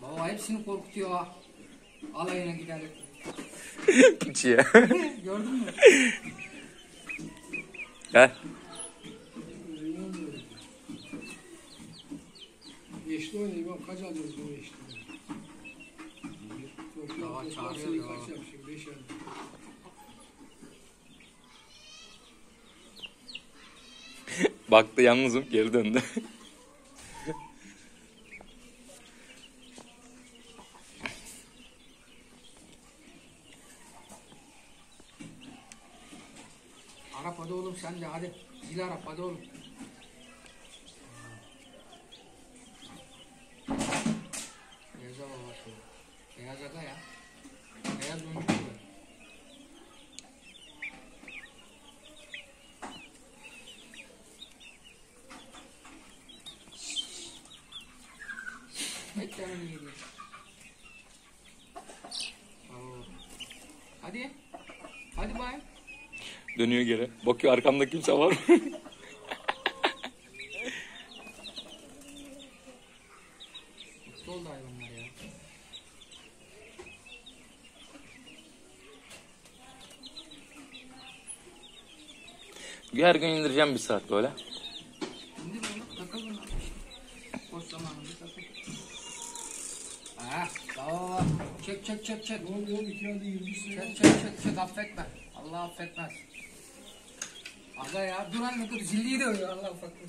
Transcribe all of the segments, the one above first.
Baba hepsini korkutuyor ha. Alayına gidelim. Piç ya. Gördün mü? Gel. Geçti oynayayım bak kaç alıyoruz bu geçti. Daha çağırıyor ya. Kaç yapmışım 5 aldım. Baktı yalnızım geri döndü. Arap hadi oğlum sen de hadi. Zil Arap hadi oğlum. Beyaza baba şu. Beyaz aga ya. Beyaz oyuncu bu. Ekranını geliyor. Hadi. Hadi bay. Dönüyor geri. Bakıyor arkamda kimse var mı? Mutlu oldu hayvanlar ya. Her gün indireceğim bir saat böyle. İndir onu takıl bunu. Boş zamanında takıl. Ha, tamam. Çek çek çek çek. Ne oluyor? 2 ayda 20 sene. Çek çek çek çek affetme. Allah affetmez. Aga ya dur anne dur zilliyi de öyle Allah affetmez.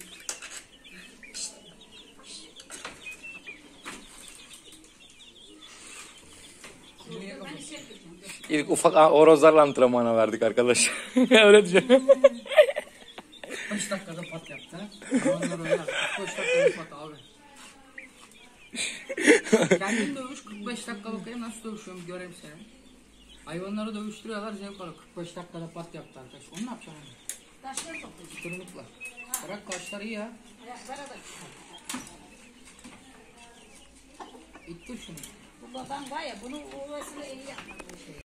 İlk ufak horozlarla antrenmana verdik arkadaş. Öyle diyeceğim. 5 dakikada pat yaptı. Hayvanlar oynar. 45 dakikada pat abi. Kendin dövüş 45 dakika bakayım nasıl dövüşüyorum bir göreyim seni. Hayvanları dövüştürüyorlar zevk alıyor. 45 dakikada pat yaptı arkadaş. Onu ne yapacağım onu? Taşları toplayacağım. Tırmıkla. Bırak kaşları iyi ya. Beraber. İttir şunu. Bu babam var ya bunu ovasını eli yapmadı.